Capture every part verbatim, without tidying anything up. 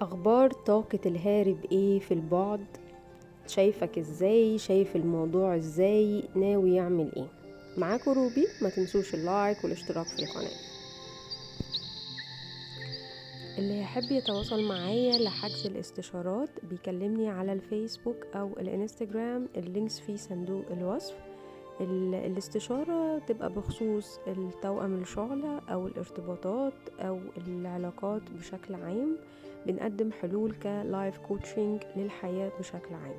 اخبار طاقة الهارب ايه في البعد؟ شايفك ازاي؟ شايف الموضوع ازاي؟ ناوي يعمل ايه؟ معاكم روبي. ما تنسوش اللايك والاشتراك في القناة. اللي يحب يتواصل معايا لحجز الاستشارات بيكلمني على الفيسبوك او الانستجرام، اللينكس في صندوق الوصف. ال- الاستشارة تبقى بخصوص التوأم الشعلة او الارتباطات او العلاقات بشكل عام. بنقدم حلول كلايف كوتشنج للحياة بشكل عام.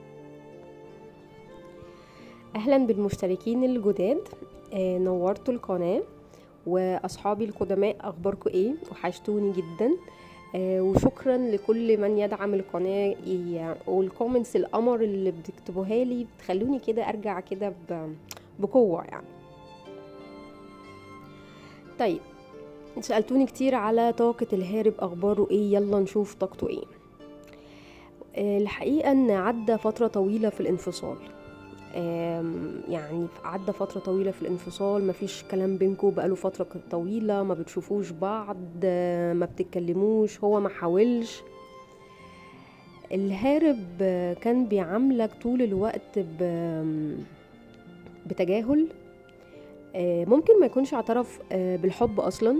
اهلا بالمشتركين الجداد. آه نورتوا القناة، واصحابي القدماء اخباركم ايه؟ وحشتوني جدا. آه وشكرا لكل من يدعم القناة يعني، والكومنتس القمر اللي بتكتبوها لي بتخلوني كده ارجع كده ب- بقوة يعني. طيب، سألتوني كتير على طاقة الهارب اخباره ايه. يلا نشوف طاقته ايه. آه الحقيقة ان عدى فترة طويلة في الانفصال. آم، يعني عدى فترة طويلة في الانفصال، مفيش كلام بينكم بقاله فترة ك- طويلة، ما بتشوفوش بعض، آه، ما بتتكلموش، هو ما حاولش. الهارب آه، كان بيعاملك طول الوقت ب- بتجاهل. آه، ممكن ما يكونش اعترف آه، بالحب اصلا.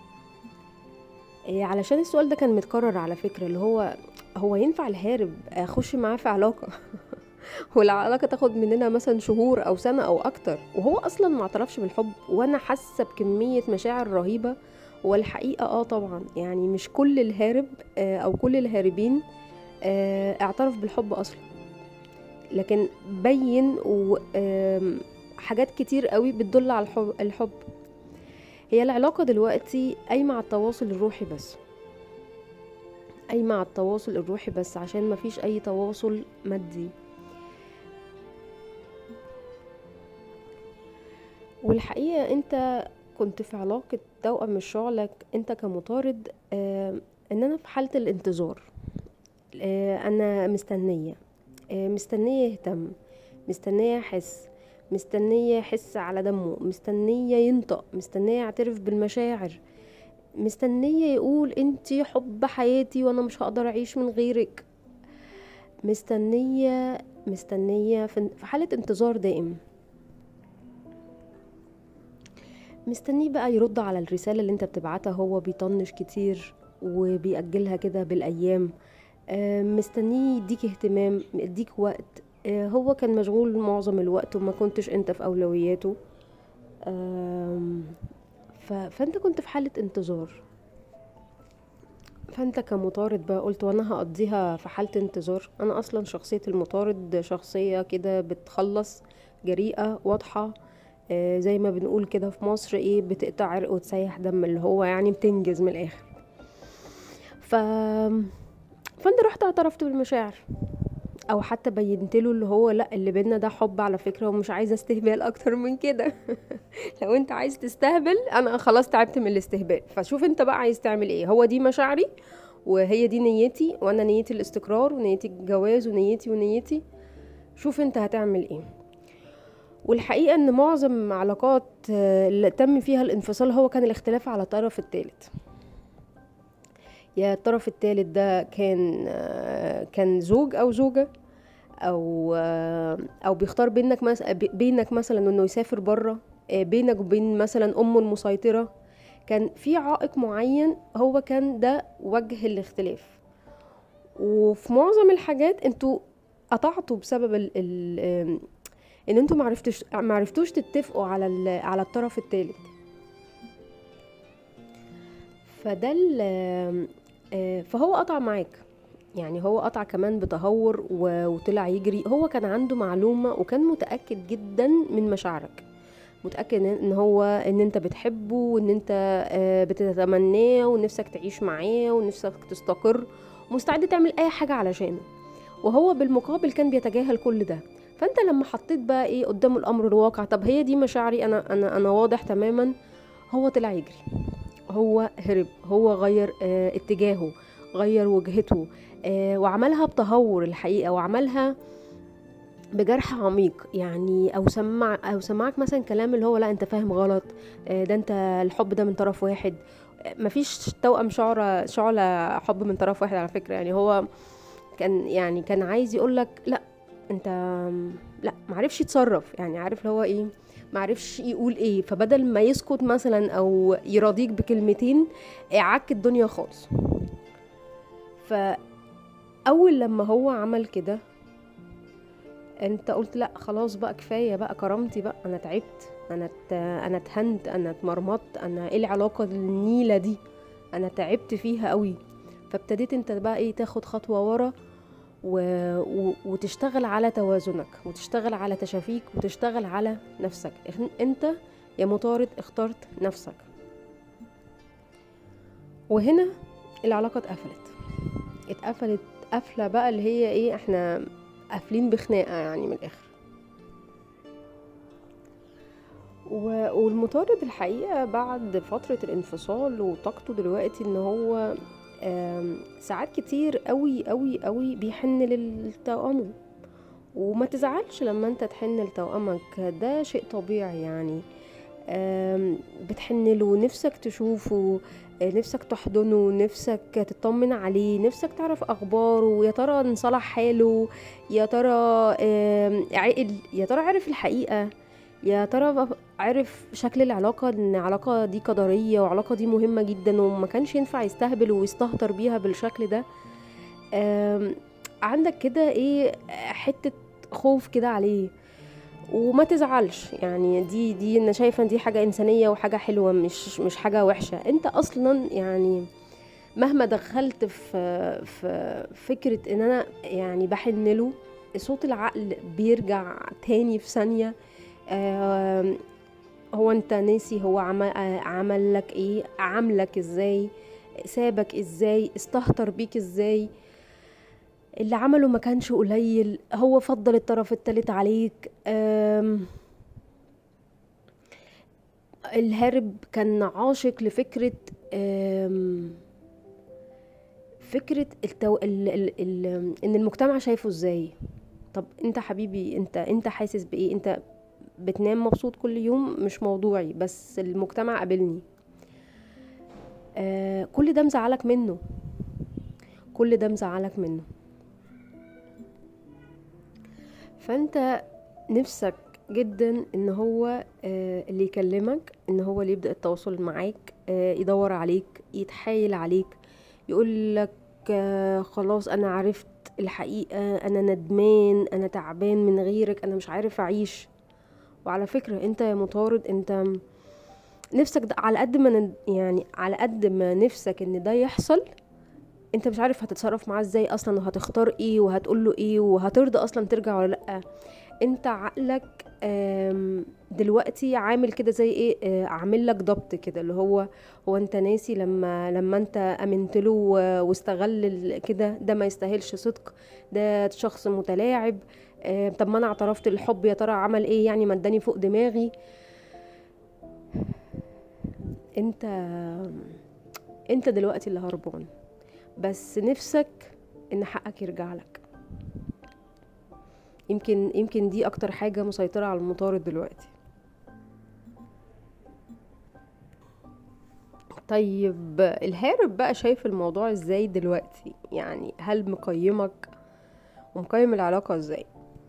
آه، علشان السؤال ده كان متكرر على فكرة، اللي هو هو ينفع الهارب اخش معاه في علاقة والعلاقة تاخد مننا مثلا شهور او سنة او اكتر، وهو اصلا ما اعترفش بالحب، وانا حاسة بكمية مشاعر رهيبة. والحقيقة اه طبعا يعني مش كل الهارب آه، او كل الهاربين آه، اعترف بالحب اصلا، لكن بين و آم، حاجات كتير قوي بتدل على الحب الحب. هي العلاقة دلوقتي قايمة على التواصل الروحي بس، قايمة على التواصل الروحي بس، عشان مفيش اي تواصل مادي. والحقيقة انت كنت في علاقة توأم الشعلة انت كمطارد. آه ان انا في حالة الانتظار. آه انا مستنية، آه مستنية يهتم، مستنية يحس، مستنية يحس على دمه، مستنية ينطق، مستنية يعترف بالمشاعر، مستنية يقول انتي حب حياتي وانا مش هقدر اعيش من غيرك. مستنية مستنية في في حالة انتظار دائم. مستنيه بقى يرد على الرسالة اللي انت بتبعتها، هو بيطنش كتير وبيأجلها كده بالأيام. آه، مستنيه يديك اهتمام، يديك وقت. آه، هو كان مشغول معظم الوقت وما كنتش انت في أولوياته. آم، ف... فانت كنت في حالة انتظار. فانت كمطارد بقى قلت وانا هقضيها في حالة انتظار. انا اصلا شخصية المطارد شخصية كده بتخلص، جريئة، واضحة. آه، زي ما بنقول كده في مصر ايه، بتقطع عرق وتسيح دم، اللي هو يعني بتنجز من الاخر. ف فانت رحت اعترفت بالمشاعر، او حتى بينت له اللي هو لا، اللي بينا ده حب على فكرة، ومش عايزة استهبال اكتر من كده. لو انت عايز تستهبل انا خلاص تعبت من الاستهبال، فشوف انت بقى عايز تعمل ايه. هو دي مشاعري وهي دي نيتي، وانا نيتي الاستقرار ونيتي الجواز ونيتي ونيتي. شوف انت هتعمل ايه. والحقيقة ان معظم علاقات آه، اللي تم فيها الانفصال هو كان الاختلاف على الطرف الثالث. يا الطرف الثالث ده كان آه، كان زوج او زوجة، او آه، او بيختار بينك مثلا بينك مثلا انه يسافر بره، بينك وبين مثلا امه المسيطرة. كان في عائق معين، هو كان ده وجه الاختلاف. وفي معظم الحاجات انتوا قطعتوا بسبب ال ال آم، ان انتوا معرفتوش معرفتوش تتفقوا على ال- على الطرف الثالث. فده ال- آم، آه، فهو قطع معاك. يعني هو قطع كمان بتهور و- وطلع يجري. هو كان عنده معلومة وكان متأكد جدا من مشاعرك، متأكد ان إن هو ان انت بتحبه، وان انت آه، بتتمناه ونفسك تعيش معاه ونفسك تستقر، ومستعد تعمل اي حاجة علشانه. وهو بالمقابل كان بيتجاهل كل ده. فانت لما حطيت بقى ايه قدامه الامر الواقع، طب هي دي مشاعري، انا انا انا واضح تماما. هو طلع يجري، هو هرب، هو غير اه اتجاهه، غير وجهته. اه وعملها بتهور الحقيقة، وعملها بجرح عميق يعني. او سمع او سمعك مثلا كلام اللي هو لا انت فاهم غلط، اه ده انت الحب ده من طرف واحد. مفيش توأم شعلة شعلة حب من طرف واحد على فكرة. يعني هو كان يعني كان عايز يقولك لا انت لا، معرفش يتصرف، يعني عارف اللي هو ايه، معرفش يقول ايه، فبدل ما يسكت مثلا او يراضيك بكلمتين عك الدنيا خالص. فاول لما هو عمل كده انت قلت لا خلاص بقى، كفايه بقى كرامتي بقى، انا تعبت، انا ت... انا اتهنت، انا اتمرمطت، انا ايه العلاقه النيله دي، انا تعبت فيها قوي. فابتديت انت بقى ايه، تاخد خطوه ورا و... و... وتشتغل على توازنك، وتشتغل على تشافيك، وتشتغل على نفسك. انت يا مطارد اخترت نفسك. وهنا العلاقه اتقفلت اتقفلت قفله بقى اللي هي ايه، احنا قافلين بخناقه يعني من الاخر. والمطارد الحقيقة بعد فترة الانفصال وطاقته دلوقتي ان هو ساعات كتير قوي قوي قوي بيحن للتوأمه. وما تزعلش لما انت تحن لتوأمك، ده شيء طبيعي يعني. بتحن له، نفسك تشوفه، نفسك تحضنه، نفسك تطمن عليه، نفسك تعرف اخباره، يا ترى انصلح حاله، يا ترى عقل، يا ترى عرف الحقيقة، يا ترى عرف شكل العلاقة، ان العلاقة دي قدرية وعلاقة دي مهمة جدا وما كانش ينفع يستهبل ويستهتر بيها بالشكل ده. عندك كده ايه حتة خوف كده عليه. وما تزعلش يعني، دي دي انا شايفة دي حاجة انسانية وحاجة حلوة، مش مش حاجة وحشة. انت اصلا يعني مهما دخلت في في فكرة ان انا يعني بحن له، صوت العقل بيرجع تاني في ثانية. هو انت ناسي هو عمل, عمل لك ايه، عاملك ازاي، سابك ازاي، استهتر بيك ازاي، اللي عمله ما كانش قليل، هو فضل الطرف الثالث عليك. الهارب كان عاشق لفكرة فكرة التو... ال... ال... ال... ان المجتمع شايفه ازاي. طب انت حبيبي، انت انت حاسس بايه؟ انت بتنام مبسوط كل يوم؟ مش موضوعي، بس المجتمع قابلني. آه كل ده مزعلك منه، كل ده مزعلك منه. فانت نفسك جدا ان هو آه اللي يكلمك، ان هو اللي يبدأ التواصل معاك، آه يدور عليك، يتحايل عليك، يقول لك آه خلاص انا عرفت الحقيقة، انا ندمان، انا تعبان من غيرك، انا مش عارف اعيش. وعلى فكرة انت يا مطارد، انت نفسك ده على قد ما يعني على قد ما نفسك ان ده يحصل، انت مش عارف هتتصرف معاه ازاي اصلا، وهتختار ايه، وهتقول له ايه، وهترضى اصلا ترجع ولا لا. انت عقلك دلوقتي عامل كده زي ايه، عامل لك ضبط كده، اللي هو هو انت ناسي لما لما انت امنت له واستغل كده، ده ما يستاهلش صدق، ده شخص متلاعب. طب ما انا اعترفت الحب، يا ترى عمل ايه يعني، ما اداني فوق دماغي. انت انت دلوقتي اللي هربان، بس نفسك ان حقك يرجع لك. يمكن يمكن دي اكتر حاجة مسيطرة على المطارد دلوقتي. طيب الهارب بقى شايف الموضوع ازاي دلوقتي؟ يعني هل مقيمك ومقيم العلاقة ازاي؟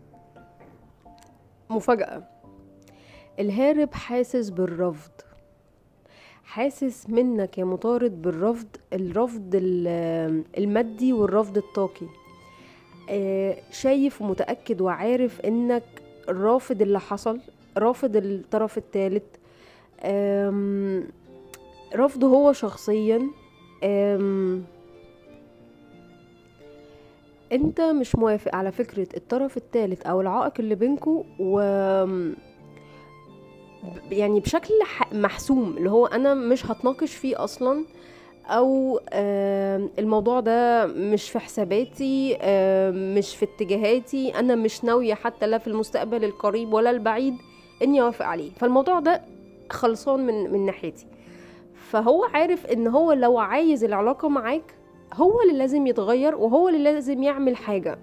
مفاجأة، الهارب حاسس بالرفض، حاسس منك يا مطارد بالرفض، الرفض المادي والرفض الطاقي. شايف ومتأكد وعارف انك رافض اللي حصل، رافض الطرف الثالث، رفضه هو شخصيا. انت مش موافق على فكرة الطرف الثالث او العائق اللي بينكو، و يعني بشكل محسوم، اللي هو انا مش هتناقش فيه اصلا، او الموضوع ده مش في حساباتي، مش في اتجاهاتي، انا مش ناوية حتى لا في المستقبل القريب ولا البعيد اني اوافق عليه. فالموضوع ده خلصان من من ناحيتي. فهو عارف ان هو لو عايز العلاقة معاك، هو اللي لازم يتغير، وهو اللي لازم يعمل حاجة.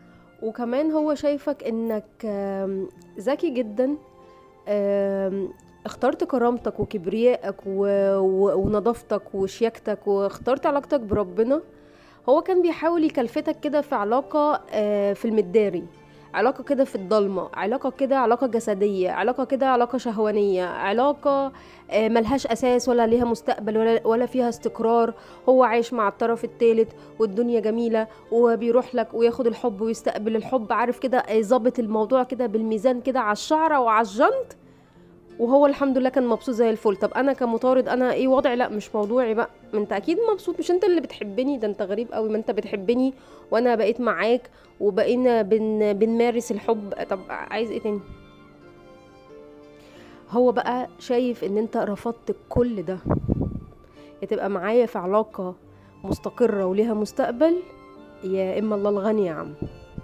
وكمان هو شايفك انك ذكي جدا، اخترت كرامتك وكبريائك و... و... ونظافتك وشياكتك، واخترت علاقتك بربنا، هو كان بيحاول يكلفتك كده في علاقة آه، في المداري، علاقة كده في الضلمة، علاقة كده علاقة جسدية، علاقة كده علاقة شهوانية، علاقة آه، ملهاش أساس ولا ليها مستقبل ولا, ولا فيها استقرار. هو عايش مع الطرف الثالث والدنيا جميلة، وبيروح لك وياخد الحب ويستقبل الحب، عارف كده، آه، ظابط الموضوع كده بالميزان كده على الشعرة وعلى الجنط، وهو الحمد لله كان مبسوط زي الفل. طب انا كمطارد انا ايه وضعي؟ لا مش موضوعي بقى. ما انت اكيد مبسوط، مش انت اللي بتحبني، ده انت غريب قوي. ما انت بتحبني وانا بقيت معاك وبقينا بن بنمارس الحب، طب عايز ايه تاني؟ هو بقى شايف ان انت رفضت كل ده، يا تبقى معايا في علاقة مستقرة وليها مستقبل، يا اما الله الغني يا عم.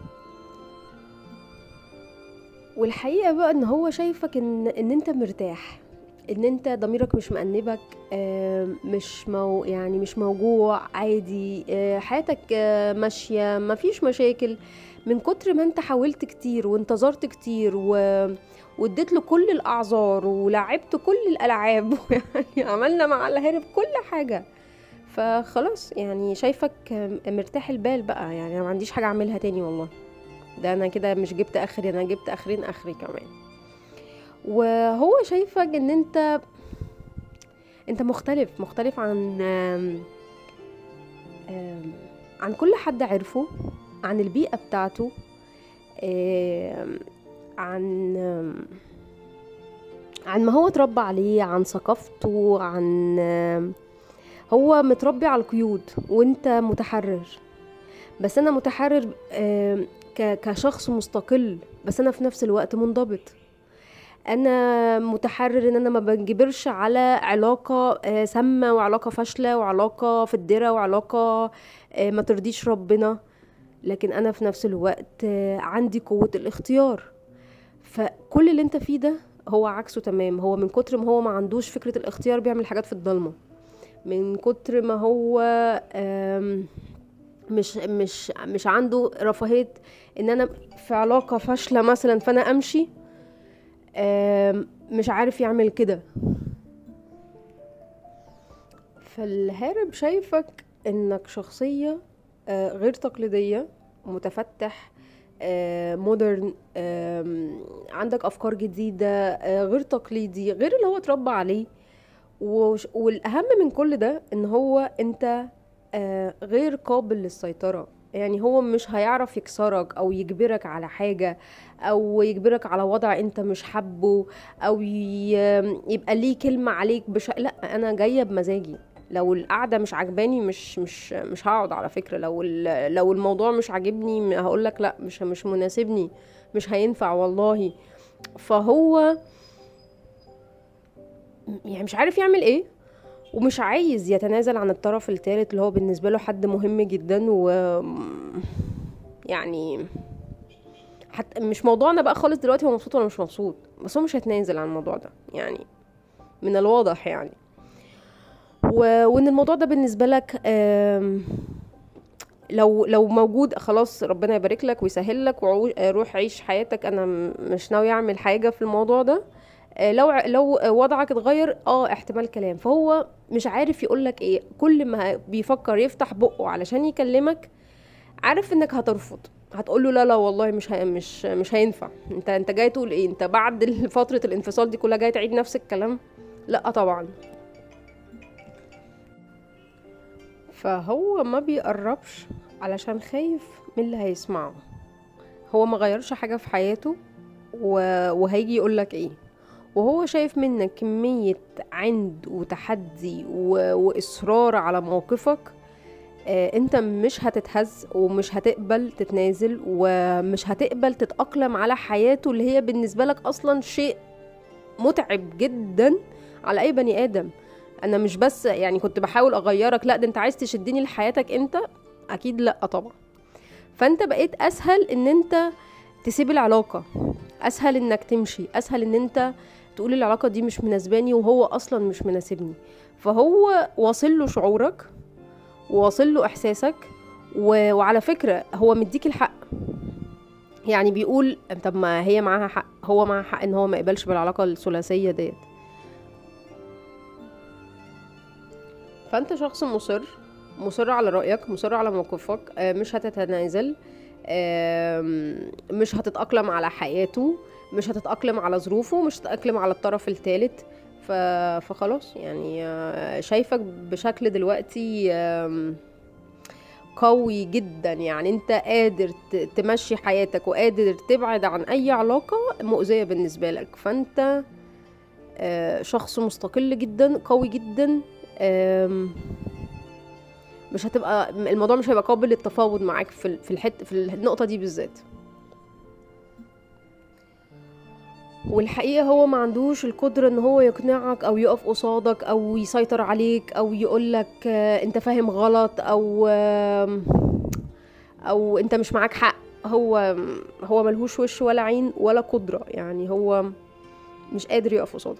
والحقيقة بقى ان هو شايفك ان ان انت مرتاح، ان انت ضميرك مش مأنبك، آه، مش مو يعني مش موجوع، عادي، آه، حياتك آه، ماشية، مفيش مشاكل، من كتر ما انت حاولت كتير وانتظرت كتير و... واديت له كل الاعذار ولعبت كل الالعاب يعني عملنا مع الهارب كل حاجة، فخلاص يعني شايفك آه، مرتاح البال بقى. يعني انا ما عنديش حاجة اعملها تاني والله، ده انا كده مش جبت اخري، انا جبت اخرين اخري كمان. وهو شايفك ان انت انت مختلف مختلف عن آم، آم، عن كل حد عرفه، عن البيئة بتاعته، آم، عن آم، عن ما هو اتربى عليه، عن ثقافته، عن آم، هو متربي على القيود وانت متحرر. بس انا متحرر آم، ك- كشخص مستقل، بس انا في نفس الوقت منضبط. انا متحرر ان انا ما بنجبرش على علاقة آه، سامة وعلاقة فاشلة وعلاقة في الدرة وعلاقة آه، ما ترضيش ربنا، لكن انا في نفس الوقت آه، عندي قوة الاختيار. فكل اللي انت فيه ده هو عكسه تمام. هو من كتر ما هو ما عندوش فكرة الاختيار بيعمل حاجات في الضلمة، من كتر ما هو آم، مش مش مش عنده رفاهية ان انا في علاقة فاشلة مثلا فانا امشي، آم، مش عارف يعمل كده. فالهارب شايفك انك شخصية آه، غير تقليدية، متفتح، مودرن، عندك افكار جديدة، آه، غير تقليدي، غير اللي هو اتربى عليه. وش- والاهم من كل ده ان هو انت آه، غير قابل للسيطرة. يعني هو مش هيعرف يكسرك او يجبرك على حاجة، او يجبرك على وضع انت مش حبه، او ي- يبقى ليه كلمة عليك بش... لا، انا جاية بمزاجي. لو القعدة مش عجباني مش مش مش هقعد على فكرة. لو ال- لو الموضوع مش عاجبني هقولك لا، مش مش مناسبني، مش هينفع والله. فهو يعني مش عارف يعمل ايه، ومش عايز يتنازل عن الطرف الثالث اللي هو بالنسبة له حد مهم جدا. و يعني حتى مش موضوعنا بقى خالص دلوقتي هو مبسوط ولا مش مبسوط، بس هو مش هيتنازل عن الموضوع ده يعني، من الواضح يعني. و... وان الموضوع ده بالنسبة لك آم، لو لو موجود خلاص ربنا يبارك لك ويسهل لك وروح عيش حياتك، انا م- مش ناوي اعمل حاجة في الموضوع ده. آه، لو ع- لو وضعك اتغير اه احتمال كلام. فهو مش عارف يقولك ايه، كل ما بيفكر يفتح بقه علشان يكلمك عارف انك هترفض، هتقوله لا لا والله مش هي مش مش هينفع. انت انت جاي تقول ايه؟ انت بعد فترة الانفصال دي كلها جاي تعيد نفس الكلام؟ لا طبعا. فهو ما بيقربش علشان خايف من اللي هيسمعه. هو ما غيرش حاجة في حياته و... وهيجي يقولك ايه، وهو شايف منك كمية عند وتحدي و... وإصرار على موقفك. آه، انت مش هتتهز ومش هتقبل تتنازل ومش هتقبل تتأقلم على حياته اللي هي بالنسبة لك أصلا شيء متعب جدا على أي بني آدم. أنا مش بس يعني كنت بحاول أغيرك، لا ده انت عايز تشدني لحياتك انت، أكيد لا طبعا. فانت بقيت أسهل ان انت تسيب العلاقة، أسهل انك تمشي، أسهل ان انت تقول العلاقة دي مش مناسباني وهو أصلا مش مناسبني. فهو واصل له شعورك وواصل له احساسك و... وعلى فكرة هو مديك الحق. يعني بيقول طب ما هي معاها حق، هو معاها حق ان هو ما يقبلش بالعلاقة الثلاثية ديت. فانت شخص مصر مصر على رأيك، مصر على موقفك، آه، مش هتتنازل، آم، مش هتتأقلم على حياته، مش هتتأقلم على ظروفه، مش هتتأقلم على الطرف الثالث. ف... فخلاص يعني آه، شايفك بشكل دلوقتي آم، قوي جدا، يعني انت قادر ت- تمشي حياتك وقادر تبعد عن اي علاقة مؤذية بالنسبة لك. فانت آه، شخص مستقل جدا، قوي جدا. آم، مش هتبقى الموضوع مش هيبقى قابل للتفاوض معاك في ال- في الحته في النقطه دي بالذات. والحقيقه هو ما عندوش القدره ان هو يقنعك او يقف قصادك او يسيطر عليك او يقولك آه، انت فاهم غلط، او آم، او انت مش معاك حق. هو هو ملهوش وش ولا عين ولا قدره، يعني هو مش قادر يقف قصادك.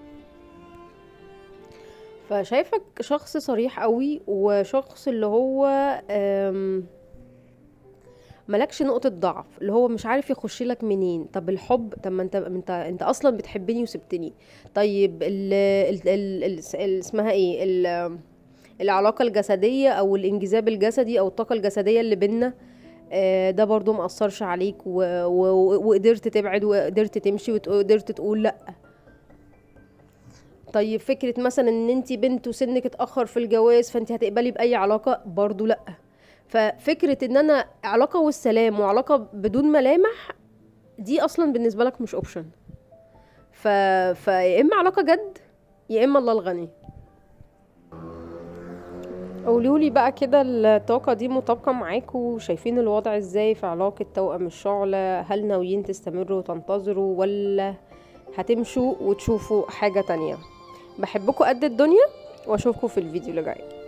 فشايفك شخص صريح قوي، وشخص اللي هو آم، ملكش نقطة ضعف، اللي هو مش عارف يخش لك منين. طب الحب، طب ما انت انت انت اصلا بتحبني وسبتني. طيب ال ال ال ال ال اسمها ايه ال العلاقة الجسدية او الانجذاب الجسدي او الطاقة الجسدية اللي بينا، آه، ده برضو مأثرش عليك و... و... وقدرت تبعد وقدرت تمشي وقدرت تقول لا. طيب فكرة مثلا ان انتي بنت وسنك اتأخر في الجواز فانت هتقبلي بأي علاقة، برضو لا. ففكرة ان انا علاقة والسلام وعلاقة بدون ملامح دي اصلا بالنسبة لك مش اوبشن. ف... فيا اما علاقة جد يا اما الله الغني. قولولي بقى كده، الطاقة دي مطابقة معاكوا؟ شايفين الوضع ازاي في علاقة توأم الشعلة؟ هل ناويين تستمروا وتنتظروا، ولا هتمشوا وتشوفوا حاجة تانية؟ بحبكوا قد الدنيا، واشوفكوا في الفيديو اللي جاي.